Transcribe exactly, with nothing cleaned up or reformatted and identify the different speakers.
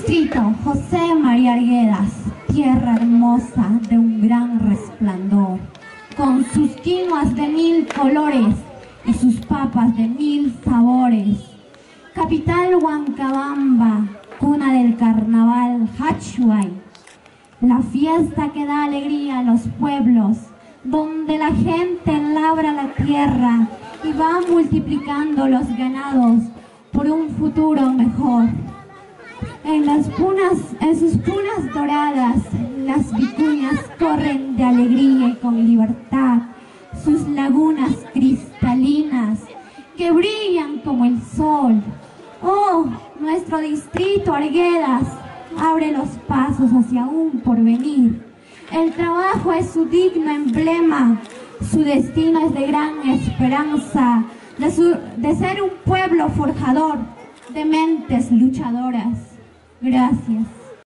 Speaker 1: distrito José María Arguedas, tierra hermosa de un gran resplandor, con sus quinoas de mil colores y sus papas de mil sabores. Capital Huancabamba, cuna del carnaval Hachuay, la fiesta que da alegría a los pueblos, donde la gente labra la tierra y va multiplicando los ganados por un futuro mejor. En las punas, en sus punas doradas, las vicuñas corren de alegría y con libertad, sus lagunas cristalinas que brillan como el sol. Oh, nuestro distrito Arguedas abre los pasos hacia un porvenir. El trabajo es su digno emblema, su destino es de gran esperanza, de, su, de ser un pueblo forjador de mentes luchadoras. Gracias.